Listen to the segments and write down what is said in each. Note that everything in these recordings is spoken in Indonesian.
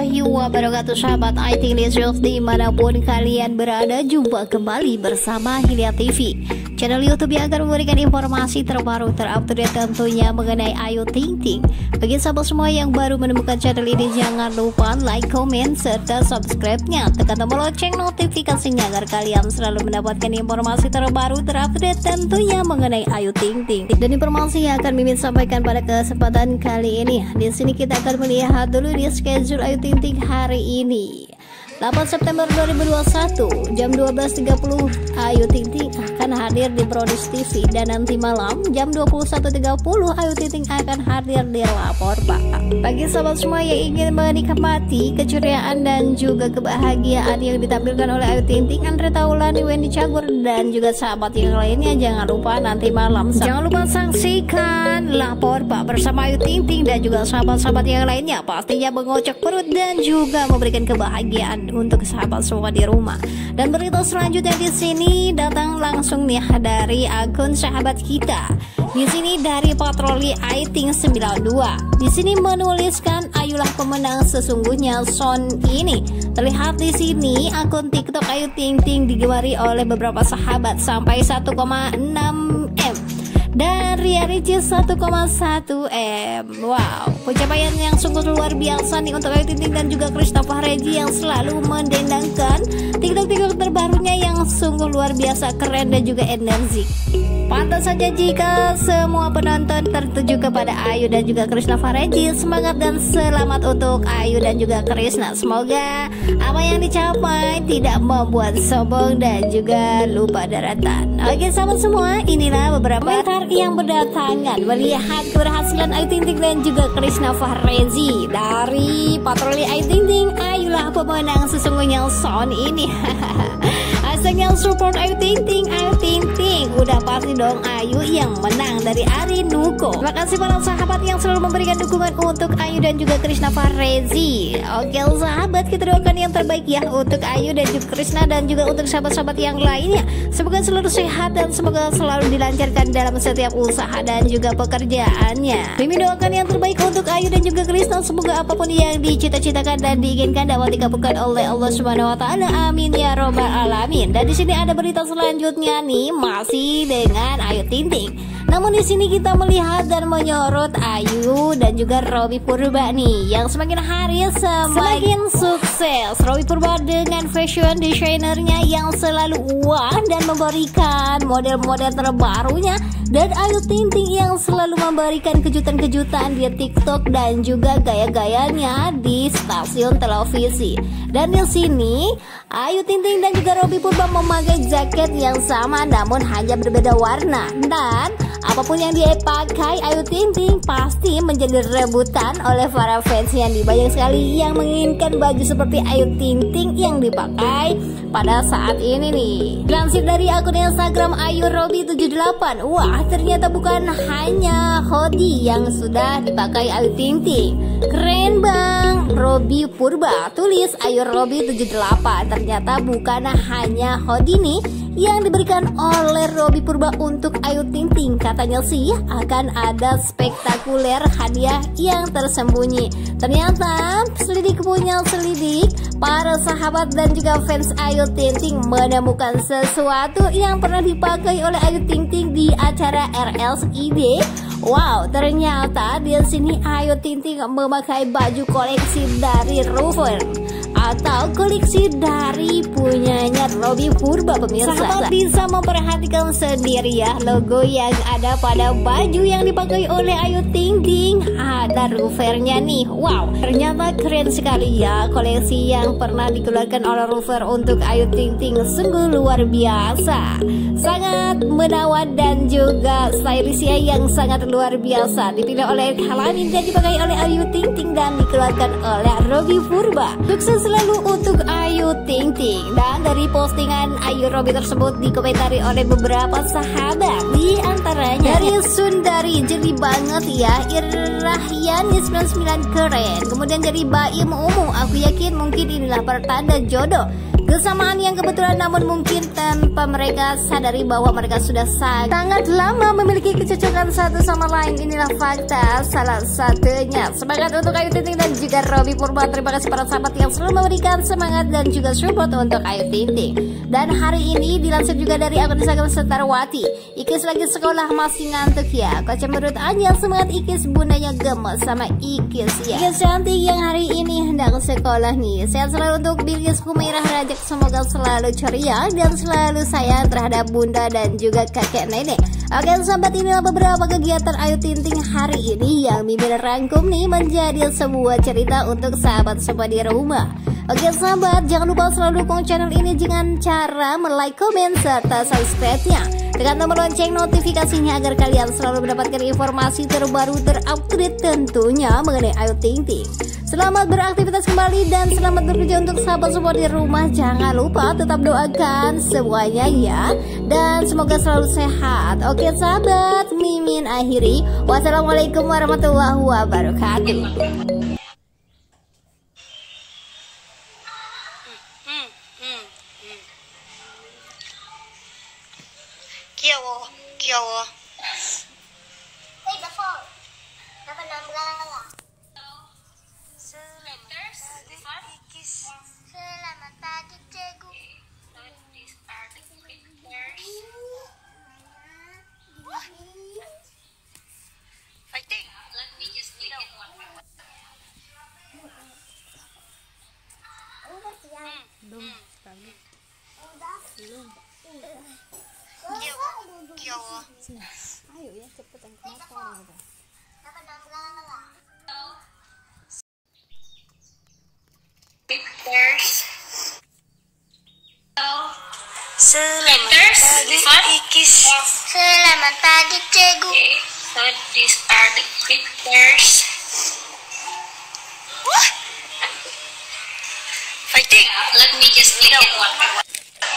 warahmatullahi wabarakatuh, sahabat IT Lesios dimanapun kalian berada. Jumpa kembali bersama Hilya TV, channel YouTube yang akan memberikan informasi terbaru terupdate tentunya mengenai Ayu Ting Ting. Bagi sahabat semua yang baru menemukan channel ini, jangan lupa like, comment, serta subscribe-nya. Tekan tombol lonceng notifikasinya agar kalian selalu mendapatkan informasi terbaru terupdate tentunya mengenai Ayu Ting Ting. Dan informasi yang akan Mimin sampaikan pada kesempatan kali ini, di sini kita akan melihat dulu di schedule Ayu Ting Ting hari ini. 8 September 2021 jam 12.30 Ayu Ting Ting akan hadir di Produce TV, dan nanti malam jam 21.30 Ayu Ting Ting akan hadir di Lapor Pak. Bagi sahabat semua yang ingin menikmati keceriaan dan juga kebahagiaan yang ditampilkan oleh Ayu Ting Ting, Andre Taulani, Wendy Cagur, dan juga sahabat yang lainnya, jangan lupa nanti malam jangan lupa saksikan Lapor Pak bersama Ayu Ting Ting dan juga sahabat-sahabat yang lainnya, pastinya mengocok perut dan juga memberikan kebahagiaan untuk sahabat semua di rumah. Dan berita selanjutnya di sini datang langsung nih dari akun sahabat kita. Di sini dari Patroli Aiting 92. Di sini menuliskan Ayulah pemenang sesungguhnya Son ini. Terlihat di sini akun TikTok Ayu Ting Ting digemari oleh beberapa sahabat sampai 1,6 M. Dan Ria Ricis 1,1 M. Wow, pencapaian yang sungguh luar biasa nih untuk Ayu Ting Ting dan juga Christopher Reggie yang selalu mendendangkan TikTok terbarunya yang sungguh luar biasa keren dan juga energik. Pantas saja jika semua penonton tertuju kepada Ayu dan juga Christopher Reggie. Semangat dan selamat untuk Ayu dan juga Krishna. Semoga apa yang dicapai tidak membuat sombong dan juga lupa daratan. Oke sahabat semua, inilah beberapa komentar yang berdatangan melihat keberhasilan Ayu Ting Ting dan juga Krishna Fahrezi dari Patroli Ayu Ting Ting. Ayulah pemenang sesungguhnya Son ini. Hashtagnya support Ayu Ting Ting. Ayu Ting Ting udah pasti dong Ayu yang menang dari Ari Nuko. Terima kasih para sahabat yang selalu memberikan dukungan untuk Ayu dan juga Krishna Fahrezi. Oke sahabat, kita doakan yang terbaik ya untuk Ayu dan juga Krishna dan juga untuk sahabat-sahabat yang lainnya. Semoga selalu sehat dan semoga selalu dilancarkan dalam setiap usaha dan juga pekerjaannya. Mimin doakan yang terbaik untuk Ayu dan juga Krishna. Semoga apapun yang dicita-citakan dan diinginkan dapat dikabulkan oleh Allah Subhanahu wa taala. Amin ya robbal alamin. Dan di sini ada berita selanjutnya nih, masih dengan Ayu Ting Ting. Namun di sini kita melihat dan menyorot Ayu dan juga Robby Purba nih yang semakin hari semakin sukses. Robby Purba dengan fashion desainernya yang selalu wah dan memberikan model-model terbarunya, dan Ayu Ting Ting yang selalu memberikan kejutan-kejutan di TikTok dan juga gaya-gayanya di stasiun televisi. Dan di sini Ayu Ting Ting dan juga Robby Purba memakai jaket yang sama namun hanya berbeda warna, dan apapun yang dia pakai Ayu Ting Ting pasti menjadi rebutan oleh para fans yang banyak sekali yang menginginkan baju seperti Ayu Ting Ting yang dipakai pada saat ini nih. Dilansir dari akun Instagram Ayu Robby 78, wah ternyata bukan hanya hoodie yang sudah dipakai Ayu Ting Ting. Keren bang, Robby Purba, tulis Ayu Robby 78. Ternyata bukan hanya hoodie nih yang diberikan oleh Robby Purba untuk Ayu Ting Ting. Katanya sih akan ada spektakuler hadiah yang tersembunyi. Ternyata selidik punya selidik, para sahabat dan juga fans Ayu Ting Ting menemukan sesuatu yang pernah dipakai oleh Ayu Ting Ting di acara RSID. Wow, ternyata di sini Ayu Ting Ting memakai baju koleksi dari Rover atau koleksi dari punyanya Robby Purba. Pemirsa, sahabat bisa memperhatikan sendiri ya logo yang ada pada baju yang dipakai oleh Ayu Ting Ting. Ada Rovernya nih. Wow, ternyata keren sekali ya koleksi yang pernah dikeluarkan oleh Rover untuk Ayu Ting Ting. Sungguh luar biasa, sangat menawan dan juga stylish ya, yang sangat luar biasa. Dipilih oleh Halamin dan dipakai oleh Ayu Ting Ting dan dikeluarkan oleh Robby Purba. Sukses selalu untuk Ayu Ting Ting. Dan dari postingan Ayu Robby tersebut dikomentari oleh beberapa sahabat, di antaranya dari Sundari, jadi banget ya, Irahyani 99 keren. Kemudian dari Baim Umu, aku yakin mungkin inilah pertanda jodoh. Kesamaan yang kebetulan namun mungkin tanpa mereka sadari bahwa mereka sudah sangat lama memiliki kecocokan satu sama lain. Inilah fakta salah satunya. Semangat untuk Ayu Ting Ting dan juga Robby Purba. Terima kasih para sahabat yang selalu memberikan semangat dan juga support untuk Ayu Ting Ting. Dan hari ini dilansir juga dari akun Instagram Setarwati, Ikis lagi sekolah masih ngantuk ya. Kocak menurut Anya, semangat Ikis, bundanya gemes sama Ikis ya. Ikis cantik yang hari ini hendak ke sekolah nih. Sehat selalu untuk Bilqis Humairah Rajak, semoga selalu ceria dan selalu sayang terhadap bunda dan juga kakek nenek. Oke sahabat, inilah beberapa kegiatan Ayu Ting Ting hari ini yang Mimin rangkum nih menjadi sebuah cerita untuk sahabat semua di rumah. Oke sahabat, jangan lupa selalu dukung channel ini dengan cara like, komen, serta subscribe-nya. Tekan tombol lonceng notifikasinya agar kalian selalu mendapatkan informasi terbaru terupdate tentunya mengenai Ayu Ting Ting. Selamat beraktivitas kembali dan selamat bekerja untuk sahabat semua di rumah. Jangan lupa tetap doakan semuanya ya, dan semoga selalu sehat. Oke sahabat, Mimin akhiri. Wassalamualaikum warahmatullahi wabarakatuh. Kiawo, kiawo. Hey, before. Dapat nambah. Selamat pagi, Cegu. These are the pictures. Fighting. Let me just click it one by one. Kiawo. Ayo ya, cepetan kenapa? Dapat nambah. Pictures. Selamat pagi, Ikis. Selamat pagi, Cegu. Okay, so these are the pictures. Fighting. Let me just click it one by one.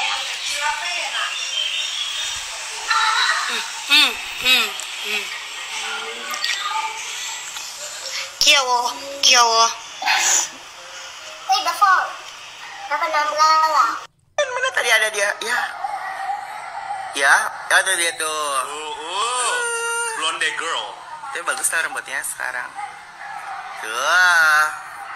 Kiawo, kiawo. Hey, before. Dapat nambah. Mana tadi ada dia? Ya, ada dia tuh. Blonde girl. Tapi bagus lah rambutnya sekarang. Tuh.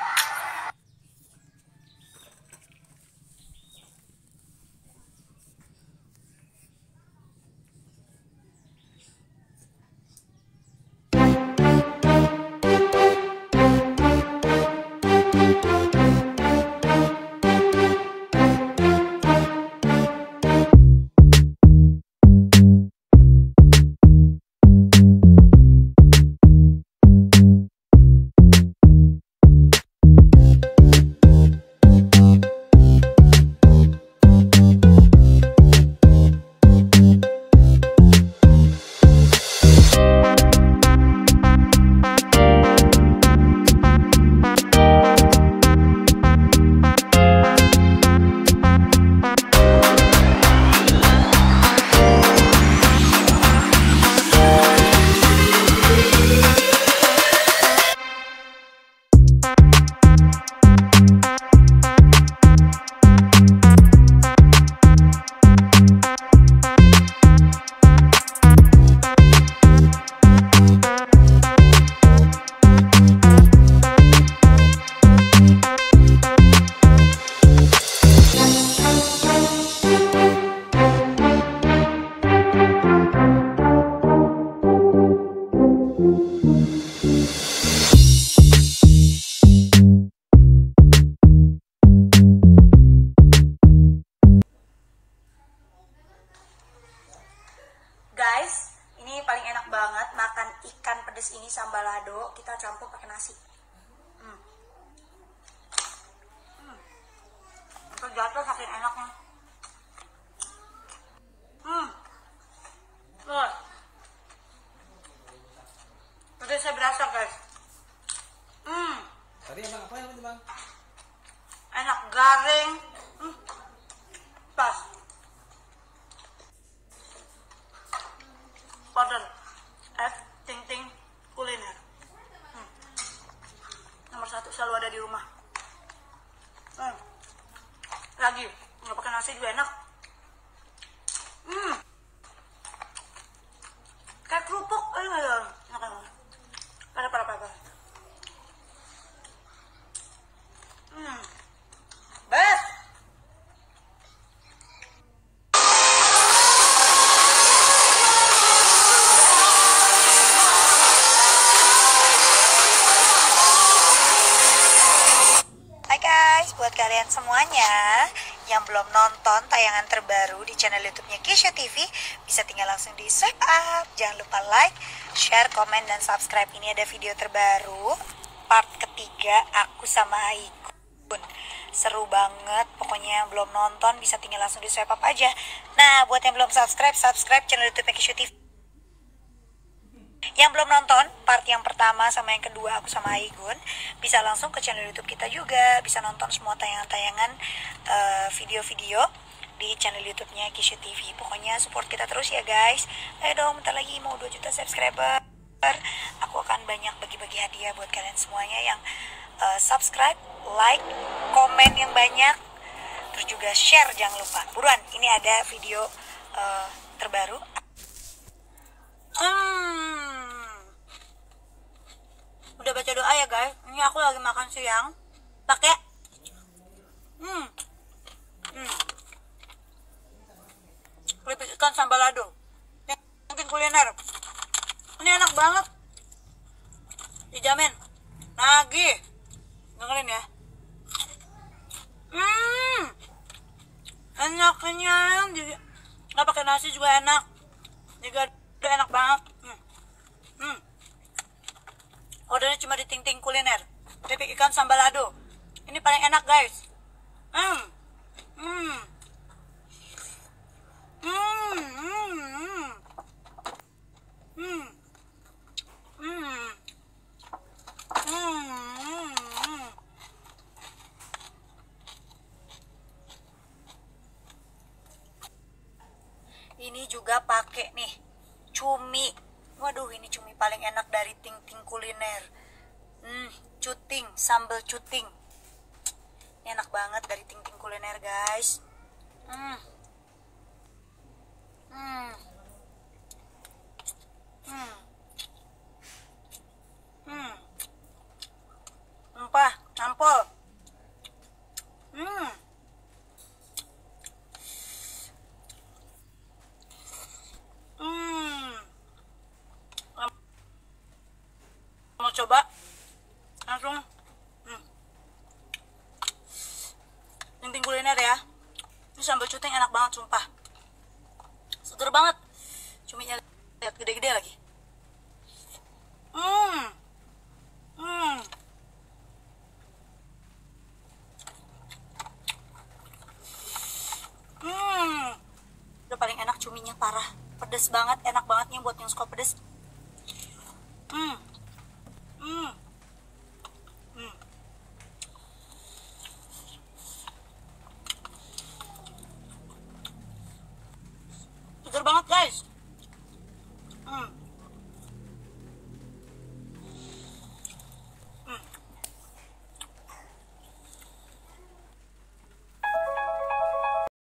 Guys, ini paling enak banget makan ikan pedas ini sambal lado, kita campur pakai nasi. Terjatuh saking enaknya. Loh. Pedasnya berasa guys. Tadi emang apa yang bang? Enak, garing. Pas. Order Ting Ting kuliner. Nomor 1 selalu ada di rumah. Lagi. nasi juga enak. Kayak kerupuk. Enak banget. Parah. Best. Hai guys, buat kalian semuanya yang belum nonton tayangan terbaru di channel YouTube-nya Kisha TV, bisa tinggal langsung di swipe up. Jangan lupa like, share, komen, dan subscribe. Ini ada video terbaru, part ketiga, aku sama Aigun. Seru banget, pokoknya yang belum nonton bisa tinggal langsung di swipe up aja. Nah, buat yang belum subscribe channel YouTube-nya Kisha TV. Yang belum nonton part yang pertama sama yang kedua aku sama Aigun, bisa langsung ke channel YouTube kita juga, bisa nonton semua tayangan-tayangan video-video di channel YouTube-nya Kisha TV. Pokoknya support kita terus ya guys. Ayo dong, bentar lagi mau 2 juta subscriber. Aku akan banyak bagi-bagi hadiah buat kalian semuanya yang subscribe, like, komen yang banyak, terus juga share jangan lupa. Buruan, ini ada video terbaru. Udah baca doa ya guys. Ini aku lagi makan siang pakai keripik ikan sambal lado. Mungkin kuliner. Ini enak banget. Dijamin. Nagih. Dengerin ya. Enaknya jadi nggak pakai nasi juga enak. Juga udah enak banget. Ordernya cuma di Ting Ting Kuliner. Keripik ikan sambal lado. Ini paling enak guys. Ini juga pakai nih cumi. Waduh, ini cumi paling enak dari Ting Ting Kuliner. Cuting, sambal cuting. Ini enak banget dari Ting Ting Kuliner guys. Empah, nampol. Mau coba langsung Ting Ting Kuliner ya. Ini sambal cuting enak banget sumpah, seger banget. Cuminya lihat gede-gede lagi. Udah paling enak cuminya, parah pedes banget, enak banget nih buat yang suka pedes.